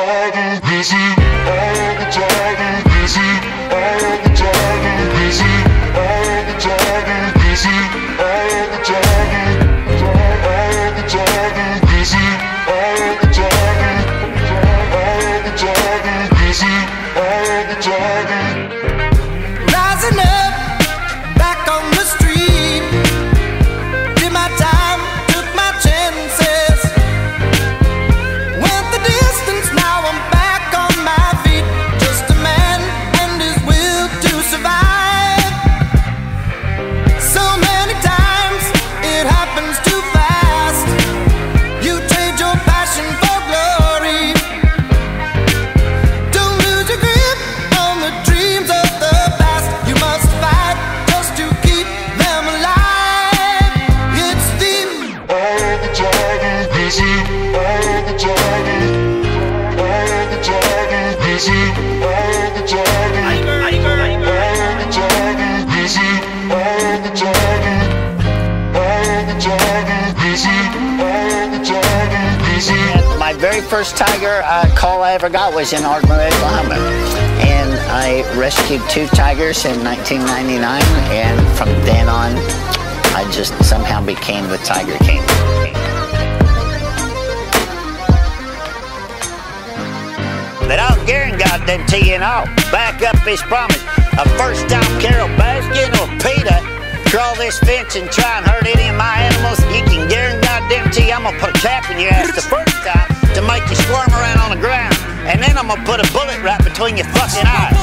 time, busy, all the time, busy, all the time, busy, all the time, busy, all the time, all the time, busy, all the time, busy, all the time. Rising up, back on the street, did my time, took my chances, went the distance, now I'm back on my feet, just a man and his will to survive. So many times, it happens too fast, you trade your passion for glory. Don't lose your grip on the dreams of the past, you must fight just to keep them alive. It's the All the time, busy, all the time, all the time, busy, all the time, all the time, busy, all the time, all the time, busy, all the time, busy. My very first tiger call I ever got was in Ardmore, Oklahoma. And I rescued 2 tigers in 1999, and from then on, I just somehow became the Tiger King. But I'll guarantee you and I'll back up his promise. A first time Carol Baskin or PETA crawl this fence and try and hurt any of my animals, you can guarantee I'm gonna put a cap in your ass the first time to make you squirm around on the ground. And then I'm gonna put a bullet right between your fucking eyes.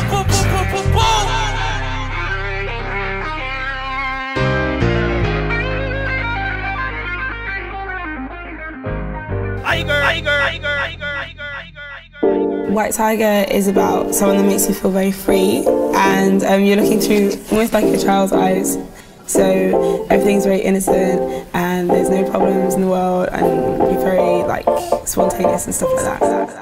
White Tiger is about someone that makes you feel very free, and you're looking through almost like a child's eyes. So everything's very innocent, and there's no problems in the world, and you're very like spontaneous and stuff like that.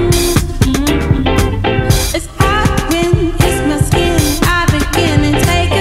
It's my skin, I begin and take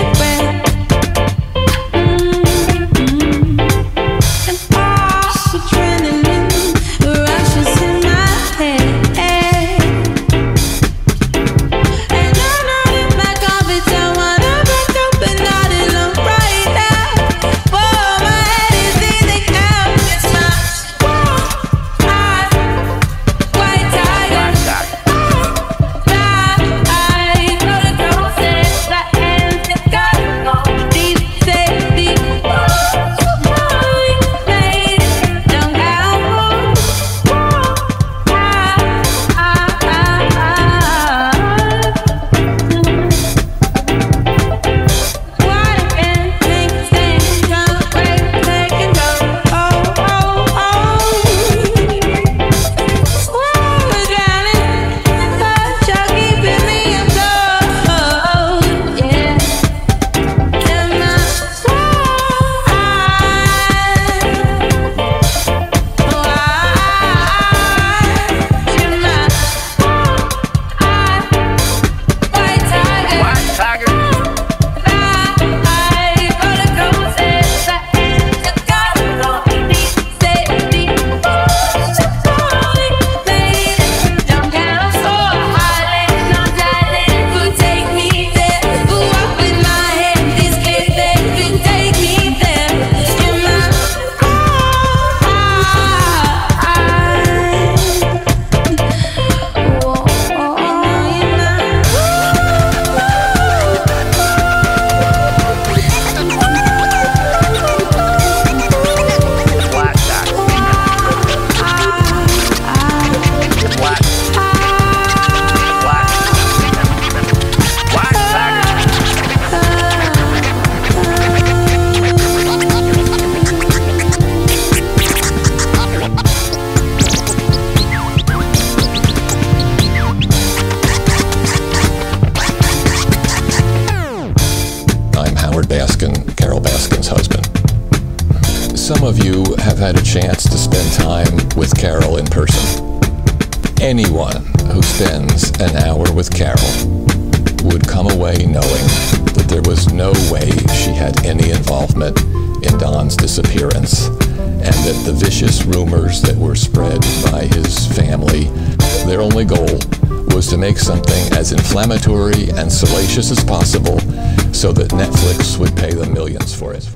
Carol Baskin's husband. Some of you have had a chance to spend time with Carol in person. Anyone who spends an hour with Carol would come away knowing that there was no way she had any involvement in Don's disappearance, and that the vicious rumors that were spread by his family, their only goal was to make something as inflammatory and salacious as possible so that Netflix would pay them millions for it.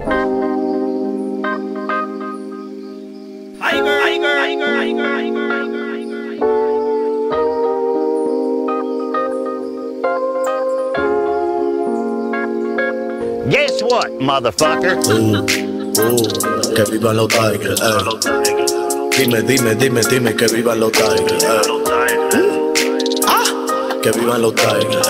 Guess what, motherfucker? Que vivan los Tigre, Dime, que vivan los Tigre, Que vivan los Tigre,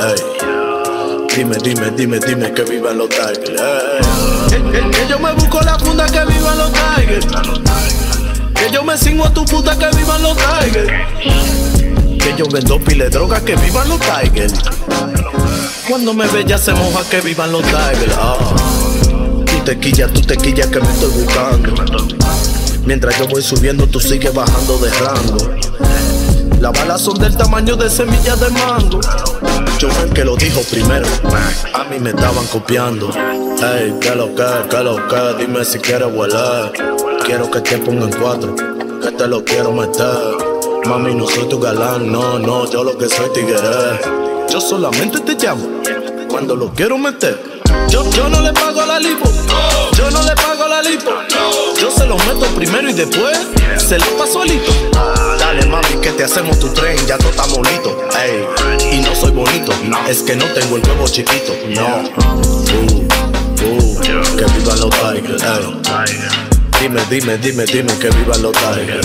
Dime, que vivan los Tigre, Que yo me busco la funda, que vivan los Tigre. Que yo me cingo a tu puta, que vivan los Tigre. Que yo vendo pile de droga, que vivan los Tigre. Cuando me ve ya se moja, que vivan los Tigre. Tú te quillas que me estoy buscando. Mientras yo voy subiendo, tú sigues bajando de rango. Las balas son del tamaño de semillas de mango. Yo fui el que lo dijo primero, a mí me estaban copiando. Ey, que lo que, dime si quieres volar. Quiero que te ponga en 4, que te lo quiero meter. Mami, no soy tu galán, no, yo lo que soy Tigre. Yo solamente te llamo cuando lo quiero meter. Yo no le pago a la lipo, yo no le pago a la lipo. Yo se lo meto primero y después se lo paso alito. Dale mami que te hacemos tu tren, ya todo está bonito. Ey, y no soy bonito, es que no tengo el huevo chiquito. No, que vivan los Tigre. Dime que vivan los Tigre.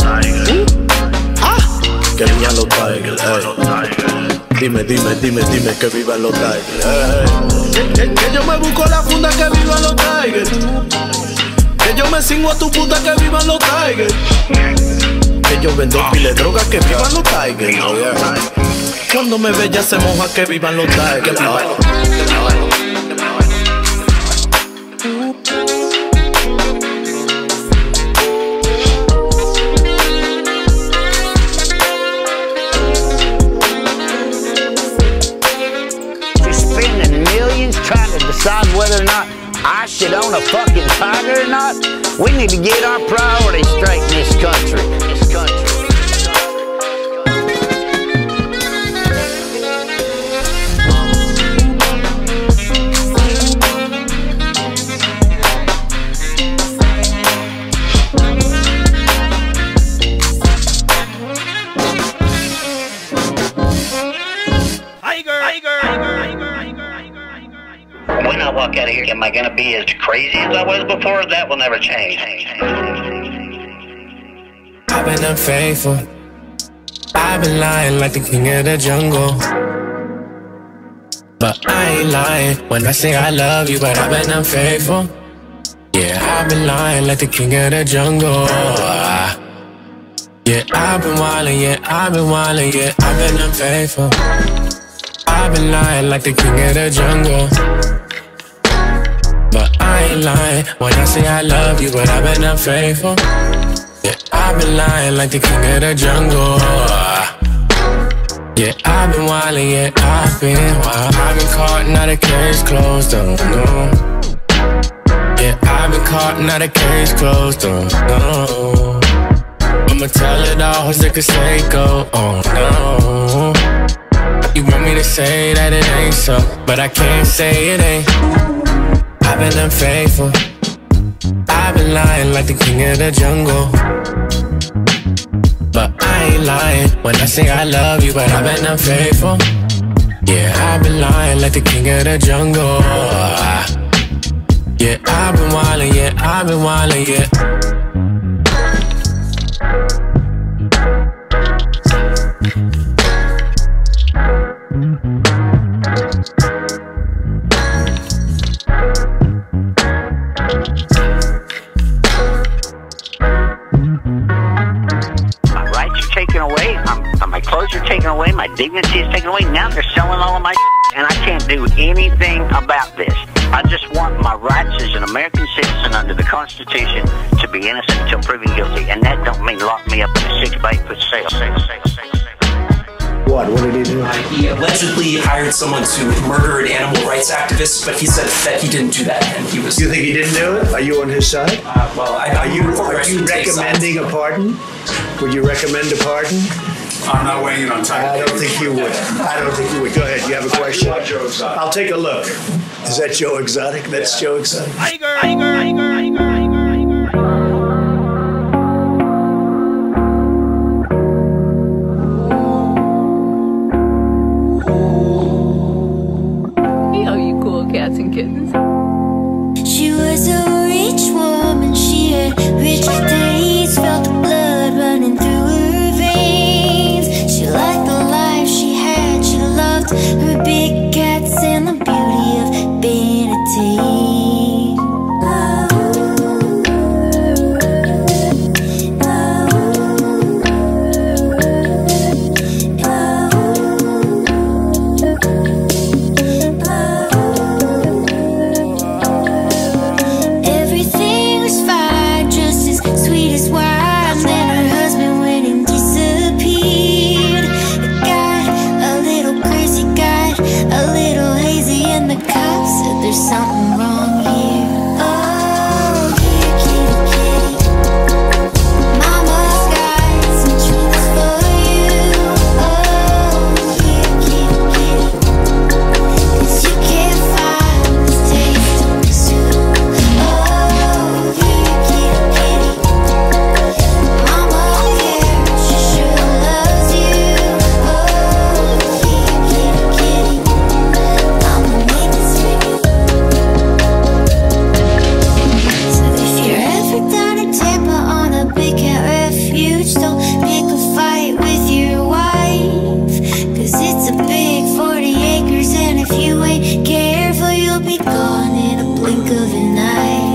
Que vivan los Tigre. Dime que vivan los Tigre. Que yo me busco la funda, que vivan los Tigre. Que yo me cingo a tu puta, que vivan los Tigre. Que yo vendo pile de droga, que vivan los Tigre. Cuando me ve ya se moja, que vivan los Tigre. Trying to decide whether or not I should own a fucking Tiger or not. We need to get our priorities straight in this country. When I walk out of here, am I going to be as crazy as I was before? That will never change. I've been unfaithful. I've been lying like the king of the jungle. But I ain't lying when I say I love you, but I've been unfaithful. Yeah, I've been lying like the king of the jungle. Yeah, I've been wildin', yeah, I've been wildin', yeah, I've been unfaithful. I've been lying like the king of the jungle. But I ain't lying when I say I love you, but I've been unfaithful. Yeah, I've been lying like the king of the jungle. Yeah, I've been wildin', yeah, I've been wild. I've been caught, now the case closed, oh no. Yeah, I've been caught, now the case closed, oh no. I'ma tell it all, so they can say go, oh no. You want me to say that it ain't so, but I can't say it ain't. I've been unfaithful. I've been lying like the king of the jungle. But I ain't lying when I say I love you, but I've been unfaithful. Yeah, I've been lying like the king of the jungle. Yeah, I've been wildin', yeah, I've been wildin', yeah. My rights are taken away, my clothes are taken away, my dignity is taken away. Now they're selling all of my and I can't do anything about this. I just want my rights as an American citizen under the Constitution to be innocent until proven guilty, and that don't mean lock me up in a 6 by 8 foot cell. What did he do? He allegedly hired someone to murder an animal rights activist, but he said that he didn't do that, and he was... You think he didn't do it? Are you on his side? Well, Are you recommending a pardon? Would you recommend a pardon? I'm not weighing in on Tyga. I don't think you would. I don't think you would. Go ahead. You have a question? I'll take a look. Is that Joe Exotic? That's Joe Exotic. Cats and kittens. She was a rich woman, she had rich days, felt the blood running through her veins. She liked the life she had, she loved her big cats and the beauty of being a teen. Something wrong here. Oh, kitty, kitty. Mama's got some treats for you. Oh, kitty, kitty. 'Cause you can't find this taste of Bizu. Oh, kitty, kitty. Mama cares, she sure loves you. Oh, kitty, kitty. I'ma make this for you. Down in Tampa on a big cat refuge, don't pick a fight with your wife, 'cause it's a big 40 acres, and if you ain't careful you'll be gone in a blink of an eye.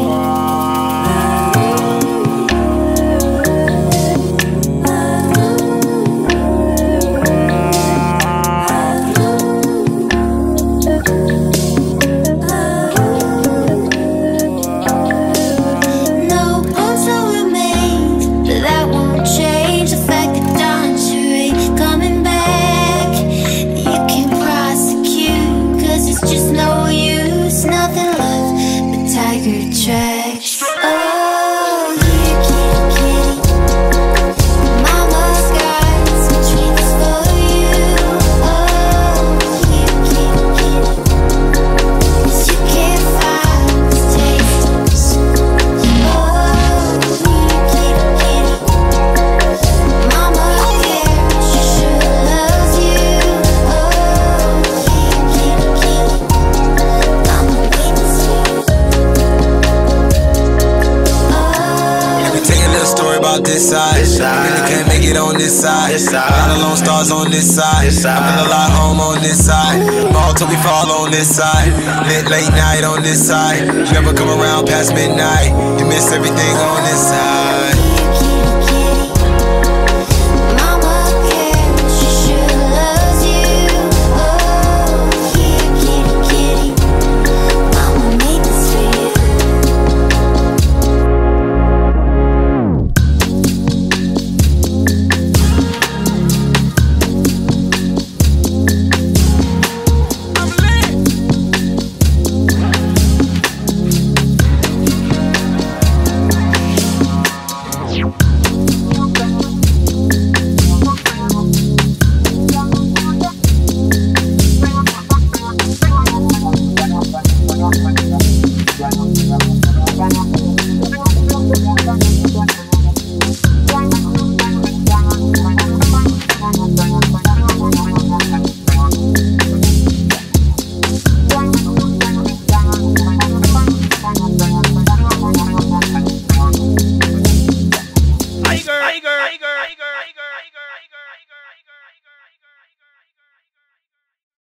Just no use, nothing left but Tigre tracks. Oh, here, kitty, kitty. Mama's got some treats for you. Oh, here, kitty, kitty. 'Cause you can't find this taste of Bizu. Oh, here, kitty, kitty. Mama cares, she sure loves you. Oh, here, kitty, kitty. About this side, really can't make it on this side. A lot of lone stars on this side. I feel a lot home on this side. Ball till we fall on this side. Lit late night on this side. Never come around past midnight. You miss everything on this side.